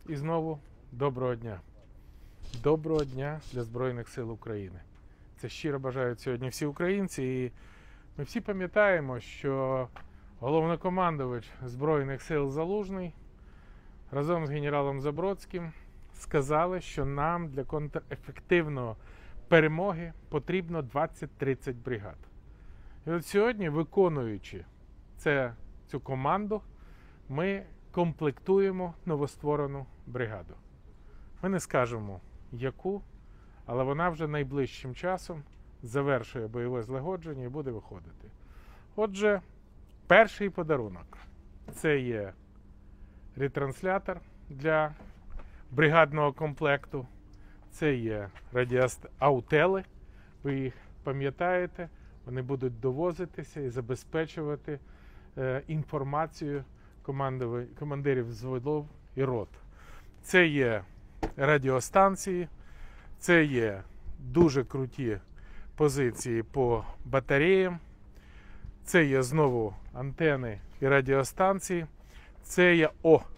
І знову доброго дня. Доброго дня для Збройних сил України. Це щиро бажають сьогодні всі українці. І ми всі пам'ятаємо, що головнокомандувач Збройних сил Залужний разом з генералом Забродським сказали, що нам для контрефективної перемоги потрібно 20-30 бригад. І от сьогодні, виконуючи цю команду, ми комплектуємо новостворену бригаду. Ми не скажемо, яку, але вона вже найближчим часом завершує бойове злагодження і буде виходити. Отже, перший подарунок – це є ретранслятор для бригадного комплекту, це є аутели, ви їх пам'ятаєте, вони будуть довозитися і забезпечувати інформацію командирів взводів і рот. Це є радіостанції, це є дуже круті позиції по батареям, це є знову антени і радіостанції, це є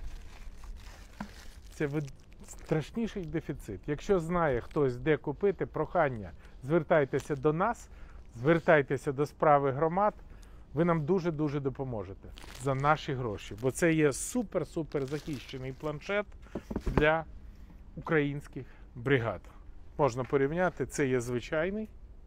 це страшніший дефіцит. Якщо знає хтось, де купити, прохання, звертайтеся до нас, звертайтеся до справи громад, ви нам дуже-дуже допоможете за наші гроші. Бо це є супер-супер захищений планшет для українських бригад. Можна порівняти, це є звичайний,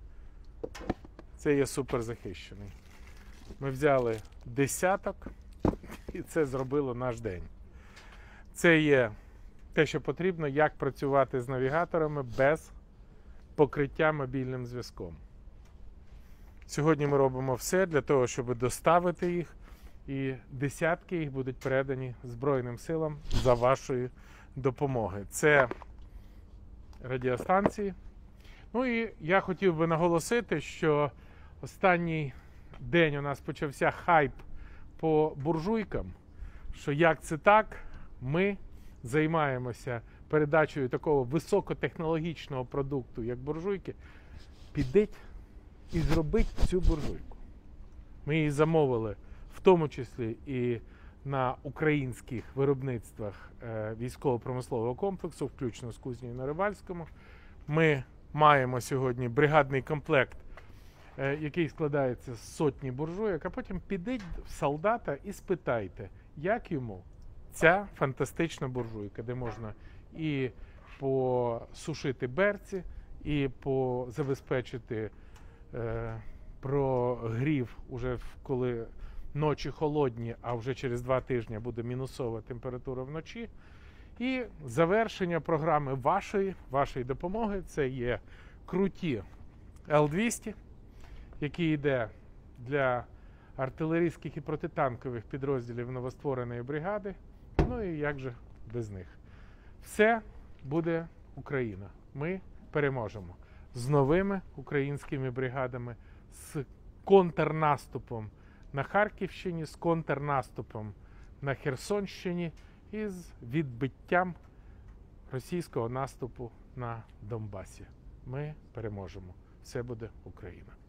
це є суперзахищений. Ми взяли десяток і це зробило наш день. Це є те, що потрібно, як працювати з навігаторами без покриття мобільним зв'язком. Сьогодні ми робимо все для того, щоб доставити їх, і десятки їх будуть передані Збройним силам за вашої допомоги. Це радіостанції. Ну і я хотів би наголосити, що останній день у нас почався хайп по буржуйкам, що як це так, ми займаємося передачею такого високотехнологічного продукту, як буржуйки, підіть і зробіть цю буржуйку. Ми її замовили в тому числі і на українських виробництвах військово-промислового комплексу, включно з кузнею на Рибальському. Ми маємо сьогодні бригадний комплект, який складається з сотні буржуйок, а потім підіть в солдата і спитайте, як йому ця фантастична буржуйка, де можна і посушити берці, і забезпечити прогрів, уже коли ночі холодні, а вже через 2 тижні буде мінусова температура вночі. І завершення програми вашої допомоги – це є круті Л-200, які йде для артилерійських і протитанкових підрозділів новоствореної бригади. Ну і як же без них. Все буде Україна. Ми переможемо. З новими українськими бригадами, з контрнаступом на Харківщині, з контрнаступом на Херсонщині і з відбиттям російського наступу на Донбасі. Ми переможемо. Все буде Україна.